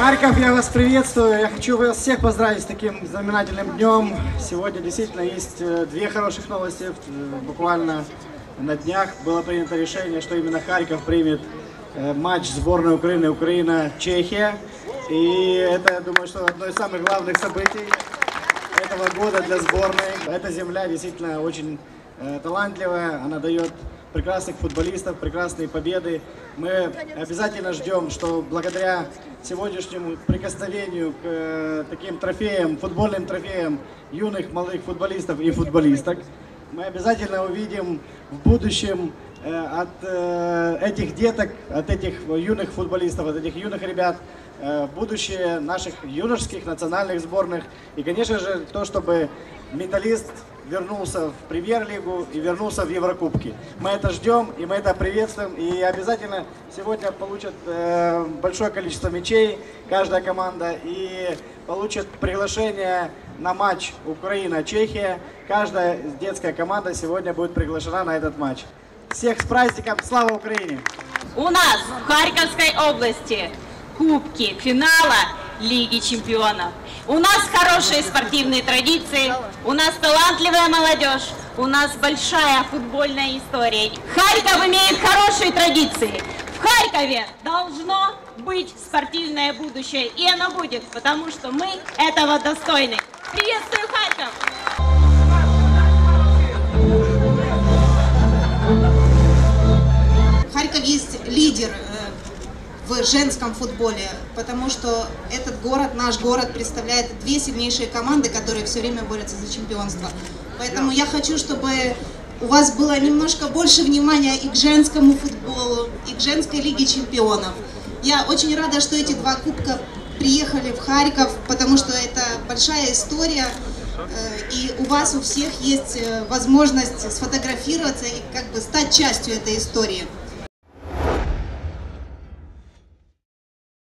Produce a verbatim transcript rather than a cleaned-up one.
Харьков, я вас приветствую. Я хочу вас всех поздравить с таким знаменательным днем. Сегодня действительно есть две хороших новости. Буквально на днях было принято решение, что именно Харьков примет матч сборной Украины Украина-Чехия. И это, я думаю, что одно из самых главных событий этого года для сборной. Эта земля действительно очень талантливая, она дает прекрасных футболистов, прекрасные победы. Мы обязательно ждем, что благодаря сегодняшнему прикосновению к э, таким трофеям, футбольным трофеям юных молодых футболистов и футболисток, мы обязательно увидим в будущем э, от э, этих деток, от этих юных футболистов, от этих юных ребят э, будущее наших юношеских национальных сборных. И, конечно же, то, чтобы «Металлист» вернулся в Премьер-лигу и вернулся в Еврокубки. Мы это ждем и мы это приветствуем. И обязательно сегодня получат э, большое количество мячей каждая команда и получат приглашение на матч Украина-Чехия. Каждая детская команда сегодня будет приглашена на этот матч. Всех с праздником! Слава Украине! У нас в Харьковской области кубки финала Лиги чемпионов. У нас хорошие спортивные традиции, у нас талантливая молодежь, у нас большая футбольная история. Харьков имеет хорошие традиции. В Харькове должно быть спортивное будущее, и оно будет, потому что мы этого достойны. Приветствую, Харьков! Харьков есть лидер в женском футболе, потому что этот город, наш город, представляет две сильнейшие команды, которые все время борются за чемпионство. Поэтому я хочу, чтобы у вас было немножко больше внимания и к женскому футболу, и к женской лиге чемпионов. Я очень рада, что эти два кубка приехали в Харьков, потому что это большая история, и у вас у всех есть возможность сфотографироваться и как бы стать частью этой истории.